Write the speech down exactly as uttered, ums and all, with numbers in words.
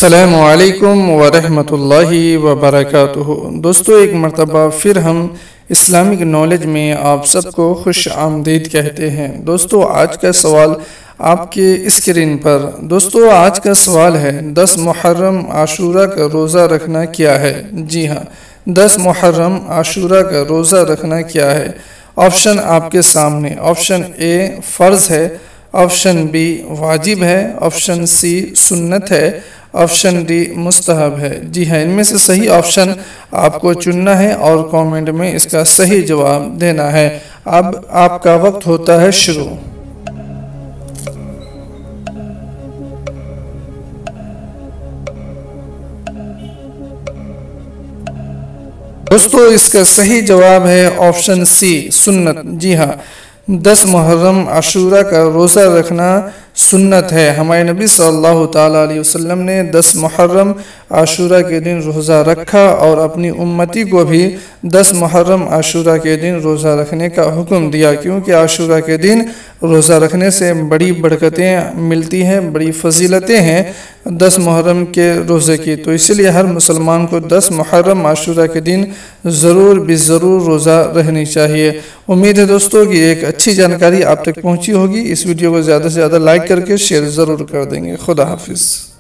अस्सलामु अलैकुम वरहमतुल्लाहि वबरकातुहू। दोस्तों, एक मरतबा फिर हम इस्लामिक नॉलेज में आप सबको खुश आमदीद कहते हैं। दोस्तों, आज का सवाल आपके स्क्रीन पर। दोस्तों, आज का सवाल है दस मुहर्रम आशूरा का रोज़ा रखना क्या है। जी हाँ, दस मुहर्रम आशूरा का रोज़ा रखना क्या है। ऑप्शन आपके सामने। ऑप्शन ए फ़र्ज़ है, ऑप्शन बी वाजिब है, ऑप्शन सी सुन्नत है, ऑप्शन डी मुस्तहब है। जी हाँ, इनमें से सही ऑप्शन आपको चुनना है और कमेंट में इसका सही जवाब देना है। अब आपका वक्त होता है शुरू। दोस्तों, इसका सही जवाब है ऑप्शन सी सुन्नत। जी हाँ, दस मुहर्रम आशूरा का रोज़ा रखना सुन्नत है। हमारे नबी सल्लल्लाहु ताला अलैहि वसल्लम ने दस मुहर्रम आशूरा के दिन रोज़ा रखा और अपनी उम्मती को भी दस मुहर्रम आशूरा के दिन रोज़ा रखने का हुक्म दिया, क्योंकि आशूरा के दिन रोज़ा रखने से बड़ी बरकतें मिलती हैं, बड़ी फजीलतें हैं दस मुहर्रम के रोज़े की। तो इसलिए हर मुसलमान को दस मुहर्रम आशूरा के दिन ज़रूर भी ज़रूर रोज़ा रखनी चाहिए। उम्मीद है दोस्तों कि एक अच्छी जानकारी आप तक पहुँची होगी। इस वीडियो को ज़्यादा से ज़्यादा लाइक करके शेयर ज़रूर कर देंगे। खुदा हाफिज़।